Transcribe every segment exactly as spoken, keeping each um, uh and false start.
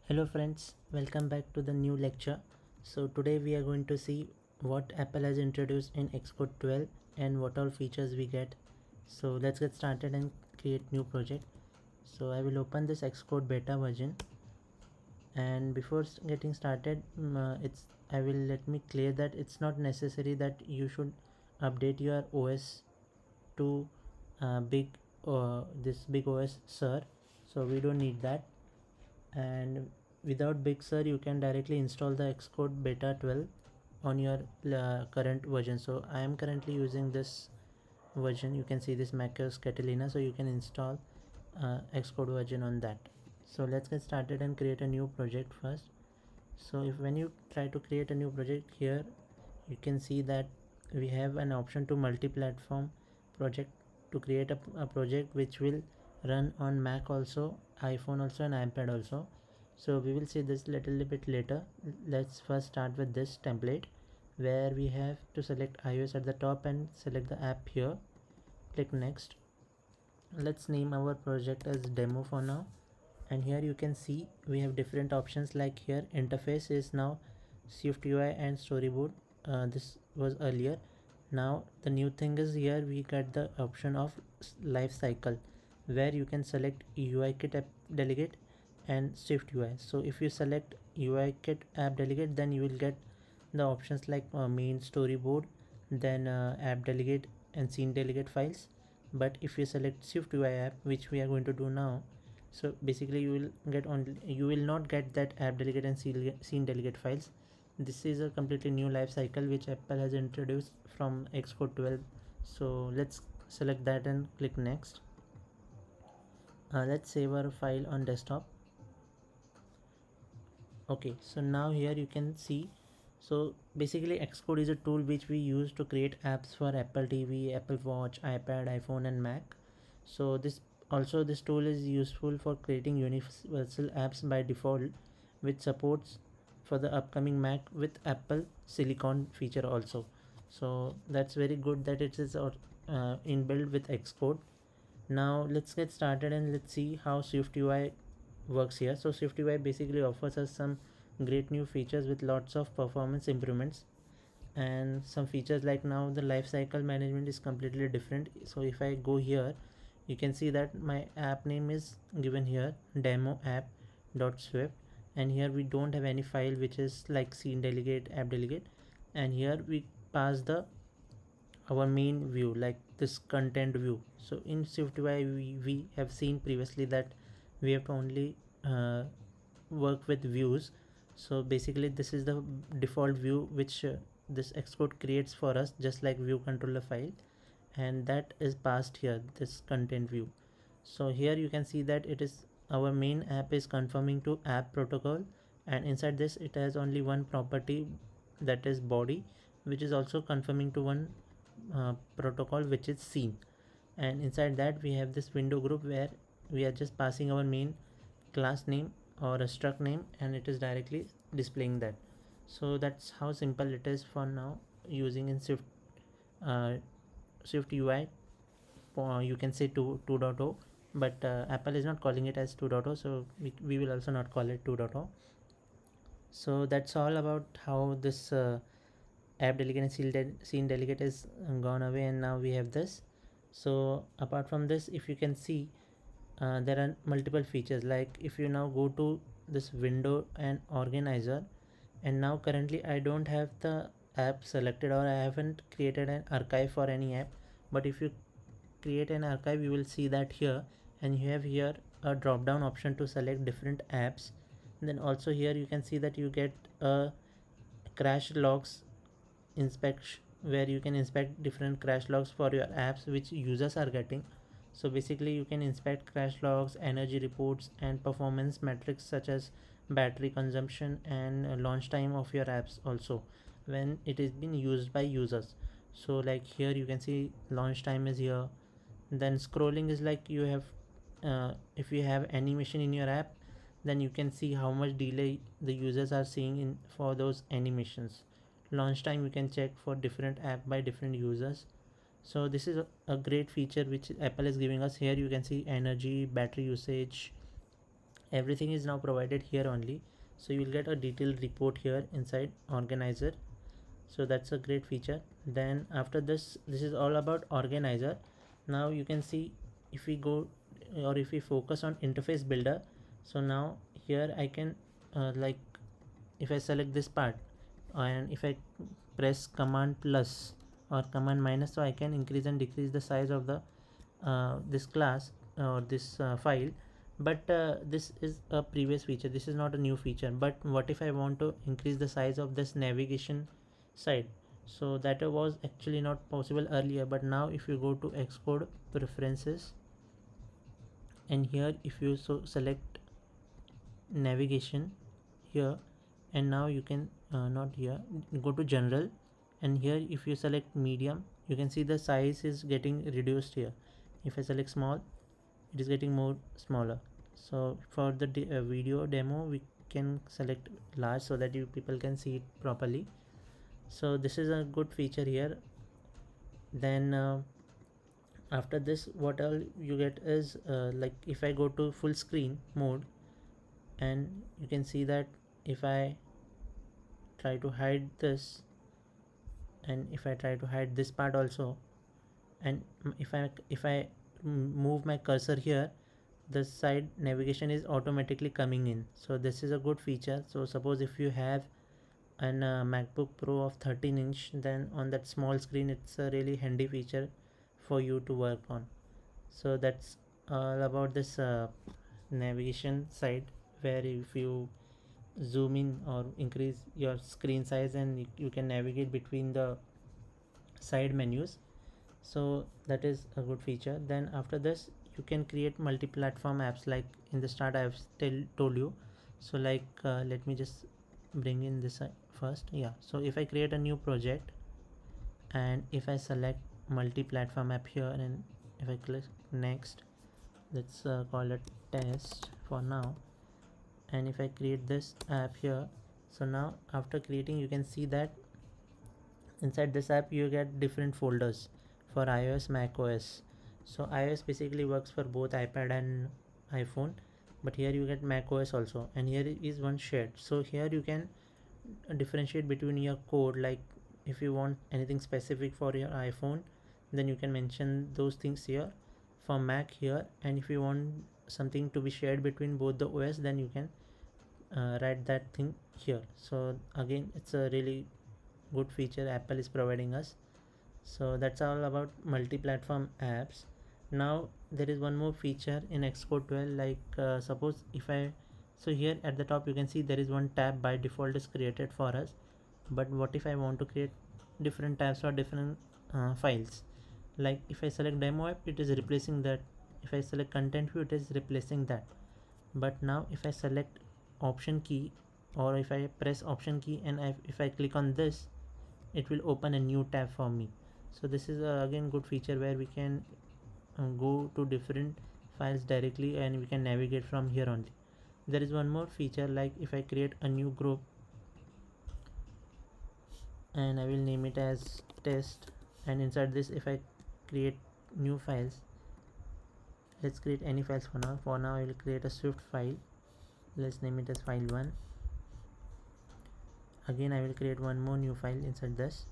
Hello friends, welcome back to the new lecture. So today we are going to see what Apple has introduced in Xcode twelve and what all features we get. So let's get started and create new project. So I will open this Xcode beta version, and before getting started um, uh, it's I will let me clear that it's not necessary that you should update your O S to uh, big uh, this big O S Sur. So we don't need that, and without Big Sur you can directly install the Xcode beta twelve on your uh, current version. So I am currently using this version. You can see this macOS Catalina, so you can install uh, Xcode version on that. So let's get started and create a new project first. So if when you try to create a new project here, you can see that we have an option to multi-platform project, to create a, a project which will run on Mac also, iPhone also, and iPad also. So we will see this little bit later. Let's first start with this template where we have to select iOS at the top and select the app here. Click next. Let's name our project as demo for now, and here you can see we have different options. Like here interface is now SwiftUI and Storyboard. Uh, this was earlier. Now the new thing is here we got the option of life cycle, where you can select UIKit app delegate and SwiftUI. So if you select UIKit app delegate, then you will get the options like uh, main, storyboard, then uh, app delegate and scene delegate files. But if you select SwiftUI app, which we are going to do now, so basically you will get only you will not get that app delegate and scene delegate files. This is a completely new life cycle which Apple has introduced from Xcode twelve. So let's select that and click next. Uh, let's save our file on desktop. Okay, so now here you can see, so basically Xcode is a tool which we use to create apps for Apple T V, Apple Watch, iPad, iPhone, and Mac. So this also this tool is useful for creating universal apps by default, which supports for the upcoming Mac with Apple Silicon feature also. So that's very good that it is uh, inbuilt with Xcode. Now let's get started and let's see how SwiftUI works here. So SwiftUI basically offers us some great new features with lots of performance improvements, and some features like now the lifecycle management is completely different. So if I go here, you can see that my app name is given here, demo app dot swift, and here we don't have any file which is like scene delegate, app delegate, and here we pass the our main view like this content view. So in SwiftUI we, we have seen previously that we have to only uh, work with views. So basically this is the default view which uh, this Xcode creates for us, just like view controller file, and that is passed here, this content view. So here you can see that it is our main app is conforming to app protocol, and inside this it has only one property, that is body, which is also conforming to one uh, protocol which is scene. And inside that we have this window group where we are just passing our main class name or a struct name, and it is directly displaying that. So that's how simple it is for now using in Swift uh, Swift U I. Uh, you can say 2 2.0, but uh, Apple is not calling it as 2.0, so we, we will also not call it 2.0. So that's all about how this uh, app delegate and scene, de scene delegate is gone away, and now we have this. So apart from this, if you can see, uh, there are multiple features. Like if you now go to this window and organizer, and now currently I don't have the app selected, or I haven't created an archive for any app. But if you create an archive, you will see that here, and you have here a drop down option to select different apps. And then also here you can see that you get a crash logs inspection, where you can inspect different crash logs for your apps which users are getting. So basically you can inspect crash logs, energy reports, and performance metrics such as battery consumption and launch time of your apps also when it is being used by users. So like here you can see launch time is here. Then scrolling is like you have uh, if you have animation in your app, then you can see how much delay the users are seeing in for those animations. Launch time you can check for different app by different users. So this is a, a great feature which Apple is giving us. Here you can see energy, battery usage, everything is now provided here only. So you will get a detailed report here inside organizer. So that's a great feature. Then after this, this is all about organizer. Now you can see, if we go or if we focus on interface builder, so now here I can uh, like if I select this part and if I press command plus or command minus, so I can increase and decrease the size of the uh, this class or this uh, file. But uh, this is a previous feature, this is not a new feature. But what if I want to increase the size of this navigation side? So that was actually not possible earlier, but now if you go to Xcode preferences, and here if you so select navigation here, and now you can uh, not here, go to general, and here if you select medium, you can see the size is getting reduced here. If I select small, it is getting more smaller. So for the de uh, video demo, we can select large so that you people can see it properly. So this is a good feature here. Then uh, after this, what all you get is uh, like if I go to full screen mode, and you can see that if I try to hide this, and if I try to hide this part also, and if I if I move my cursor here, the side navigation is automatically coming in. So this is a good feature. So suppose if you have an uh, MacBook Pro of thirteen inch, then on that small screen it's a really handy feature for you to work on. So that's all about this uh, navigation side, where if you zoom in or increase your screen size, and you can navigate between the side menus. So that is a good feature. Then after this, you can create multi-platform apps, like in the start I've still told you. So like uh, let me just bring in this first. Yeah, so if I create a new project, and if I select multi-platform app here, and if I click next, let's uh, call it test for now, and if I create this app here, so now after creating, you can see that inside this app you get different folders for iOS, Mac O S. So iOS basically works for both iPad and iPhone, but here you get Mac O S also, and here is one shared. So here you can differentiate between your code, like if you want anything specific for your iPhone, then you can mention those things here. For Mac here, and if you want something to be shared between both the O S, then you can uh, write that thing here. So again, it's a really good feature Apple is providing us. So that's all about multi-platform apps. Now there is one more feature in Xcode twelve, like uh, suppose if I so here at the top you can see there is one tab by default is created for us. But what if I want to create different tabs for different uh, files? Like if I select demo app, it is replacing that. If I select content view, it is replacing that. But now if I select option key, or if I press option key, and I, if I click on this, it will open a new tab for me. So this is uh, again good feature, where we can uh, go to different files directly, and we can navigate from here only. There is one more feature, like if I create a new group, and I will name it as test, and inside this if I create new files, let's create any files for now. For now I will create a Swift file, let's name it as file one. Again I will create one more new file inside this,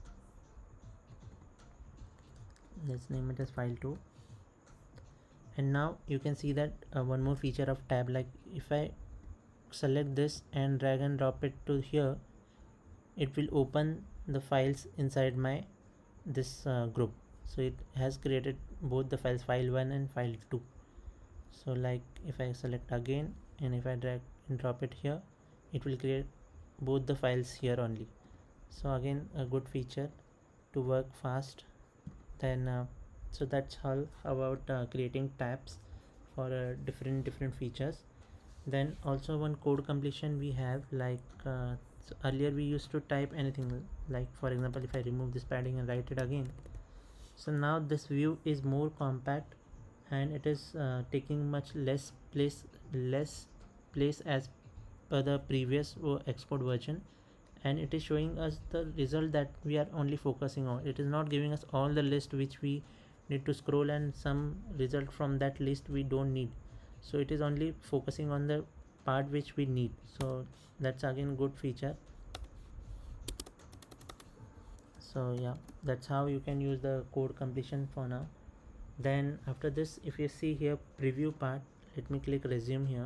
let's name it as file two. And now you can see that uh, one more feature of tab, like if I select this and drag and drop it to here, it will open the files inside my this uh, group. So it has created both the files, file one and file two. So like if I select again, and if I drag and drop it here, it will create both the files here only. So again, a good feature to work fast. Then uh, so that's all about uh, creating tabs for uh, different different features. Then also one code completion we have, like uh, so earlier we used to type anything, like for example if I remove this padding and write it again, so now this view is more compact, and it is uh, taking much less place less place as per the previous Xcode version, and it is showing us the result that we are only focusing on. It is not giving us all the list which we need to scroll, and some result from that list we don't need. So it is only focusing on the part which we need. So that's again good feature. So yeah, that's how you can use the code completion for now. Then after this, if you see here preview part, let me click resume here.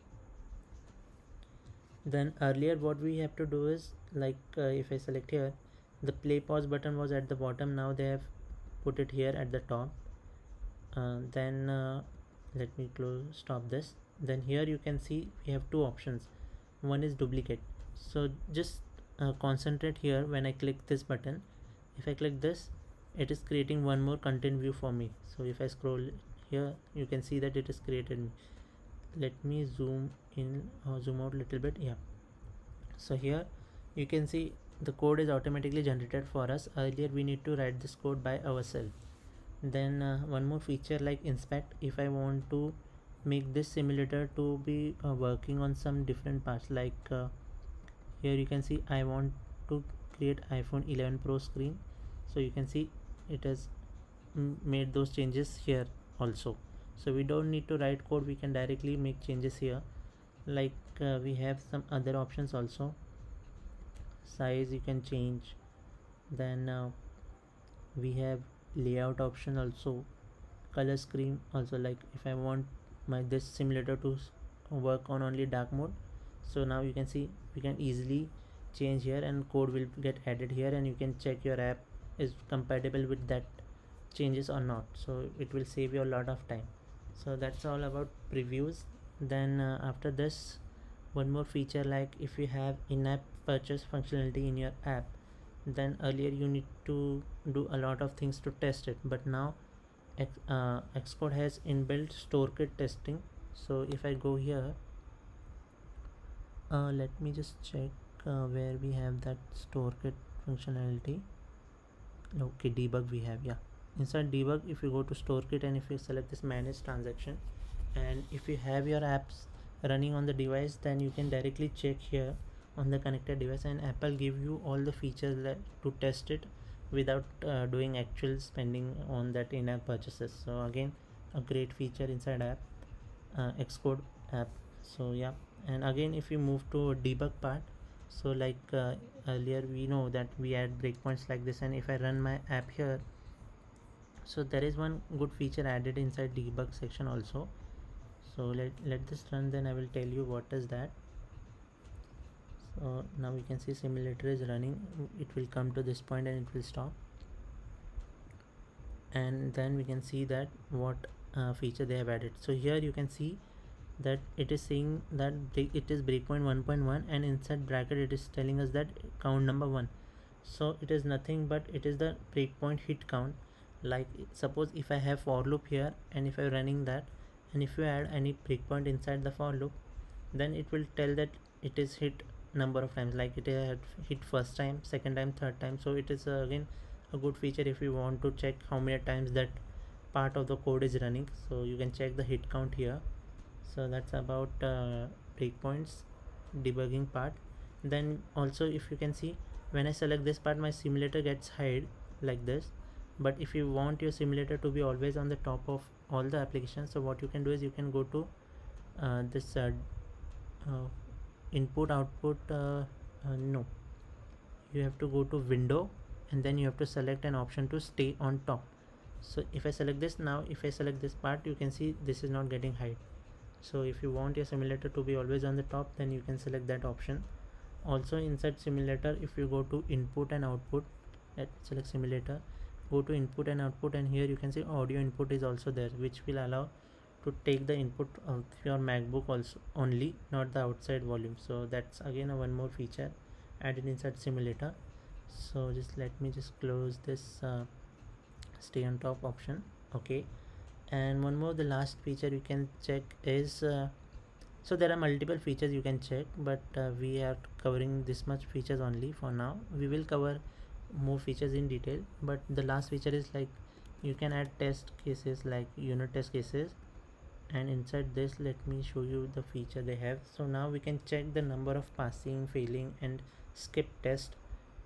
Then earlier what we have to do is like uh, if I select here, the play pause button was at the bottom, now they have put it here at the top. Uh, then uh, let me close stop this. Then here you can see we have two options. One is duplicate, so just uh, concentrate here. When I click this button, if I click this, it is creating one more content view for me. So if I scroll here, you can see that it is created. Let me zoom in or zoom out a little bit. Yeah, so here you can see the code is automatically generated for us. Earlier we need to write this code by ourselves. Then uh, one more feature like inspect. If I want to make this simulator to be uh, working on some different parts, like uh, here you can see I want to create iPhone eleven Pro screen, so you can see it has made those changes here also. So we don't need to write code, we can directly make changes here. Like uh, we have some other options also. Size you can change. Then uh, we have layout option also, color scheme also. Like if I want my this simulator to work on only dark mode, so now you can see we can easily change here and code will get added here, and you can check your app is compatible with that changes or not, so it will save you a lot of time. So that's all about previews. Then uh, after this, one more feature, like if you have in-app purchase functionality in your app, then earlier you need to do a lot of things to test it, but now uh, Xcode has inbuilt StoreKit testing. So if I go here, uh, let me just check uh, where we have that StoreKit functionality. Okay, debug we have. Yeah, inside debug, if you go to StoreKit and if you select this manage transaction, and if you have your apps running on the device, then you can directly check here on the connected device, and Apple give you all the features that to test it without uh, doing actual spending on that in-app purchases. So again, a great feature inside app, uh, Xcode app. So yeah, and again if you move to debug part, so like uh, earlier we know that we add breakpoints like this, and if I run my app here, so there is one good feature added inside debug section also. So let, let this run, then I will tell you what is that. So now we can see simulator is running, it will come to this point and it will stop, and then we can see that what uh, feature they have added. So here you can see that it is saying that it is breakpoint one point one, and inside bracket it is telling us that count number one. So it is nothing but it is the breakpoint hit count. Like suppose if I have for loop here, and if I running that, and if you add any breakpoint inside the for loop, then it will tell that it is hit number of times, like it had hit first time, second time, third time. So it is uh, again a good feature if you want to check how many times that part of the code is running, so you can check the hit count here. So that's about uh, breakpoints debugging part. Then also if you can see, when I select this part, my simulator gets hide like this. But if you want your simulator to be always on the top of all the applications, so what you can do is you can go to uh, this uh, uh, input output uh, uh, no, you have to go to window, and then you have to select an option to stay on top. So if I select this, now if I select this part, you can see this is not getting hide. So if you want your simulator to be always on the top, then you can select that option. Also inside simulator, if you go to input and output, let's select simulator, go to input and output, and here you can see audio input is also there, which will allow to take the input of your MacBook also only, not the outside volume. So that's again a one more feature added inside simulator. So just let me just close this uh, stay on top option. Okay, and one more, the last feature you can check is uh, so there are multiple features you can check, but uh, we are covering this much features only for now. We will cover more features in detail, but the last feature is like you can add test cases, like unit test cases, and inside this let me show you the feature they have. So now we can check the number of passing, failing and skip test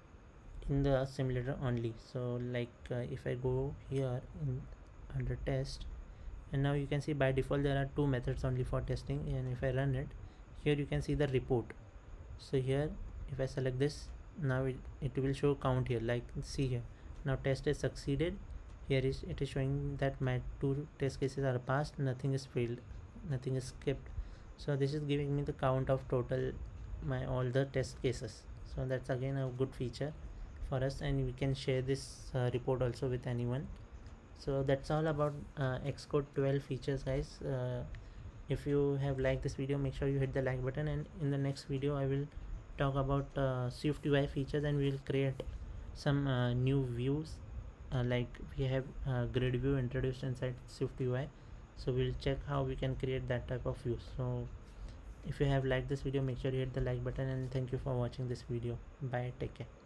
in the simulator only. So like uh, if I go here in under test, and now you can see by default there are two methods only for testing, and if I run it, here you can see the report. So here if I select this, now it, it will show count here, like see here, now test is succeeded. Here is it is showing that my two test cases are passed, nothing is failed, nothing is skipped. So this is giving me the count of total my all the test cases. So that's again a good feature for us, and we can share this uh, report also with anyone. So that's all about uh, Xcode twelve features, guys. Uh, if you have liked this video, make sure you hit the like button, and in the next video I will talk about uh, SwiftUI features, and we will create some uh, new views, uh, like we have uh, grid view introduced inside SwiftUI. So we'll check how we can create that type of views. So if you have liked this video, make sure you hit the like button, and thank you for watching this video. Bye, take care.